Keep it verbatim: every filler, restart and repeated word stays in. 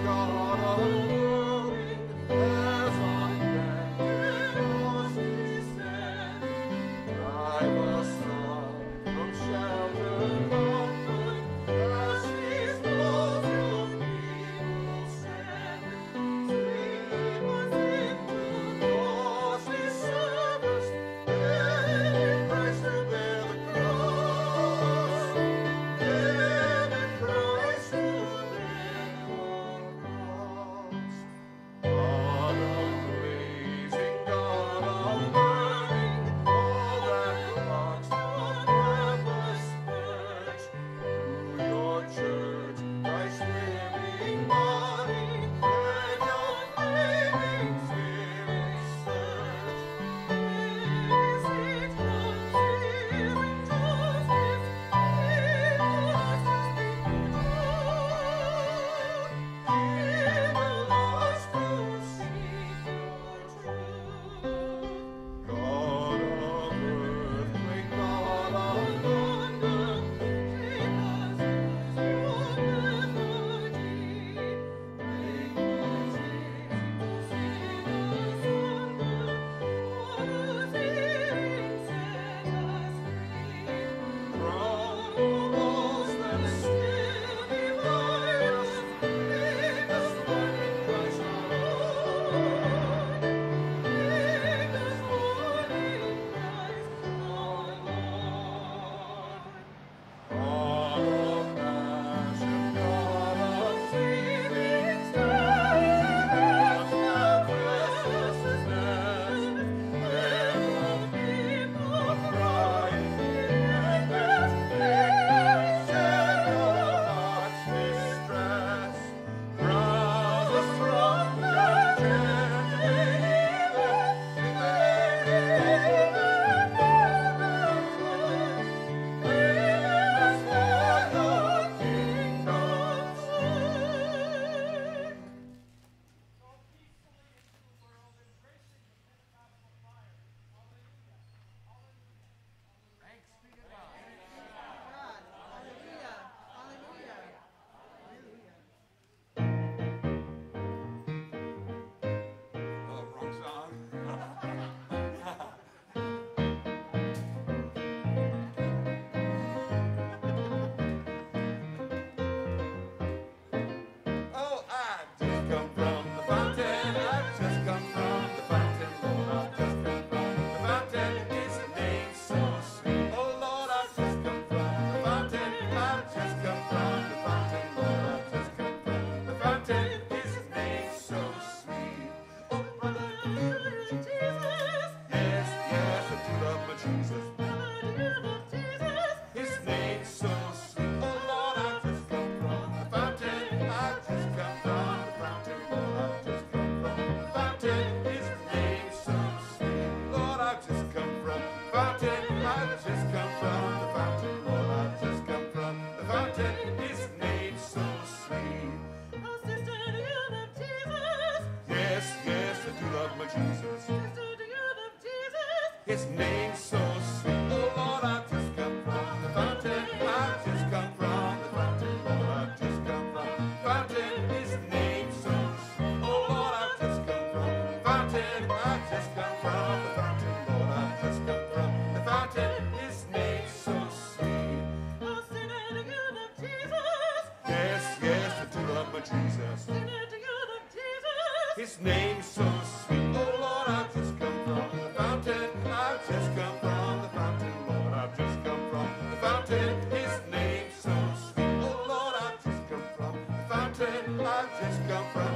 His name's so sweet. Oh Lord, I've just come from the fountain. I've just come from the fountain. Lord, I've just come from the fountain. His name's so sweet. Oh Lord, I've just come from the fountain. I've just come from the fountain. Lord, I've just come from the fountain. His name's so sweet. Oh, sing it to you, love Jesus. Yes, yes, I do love my Jesus. Sing it to you, love Jesus. His name's so sweet. Oh Lord, I've just come from the fountain. I've just come from the fountain. Lord, I've just come from the fountain. His name's so sweet. Oh Lord, I've just come from the fountain. I've just come from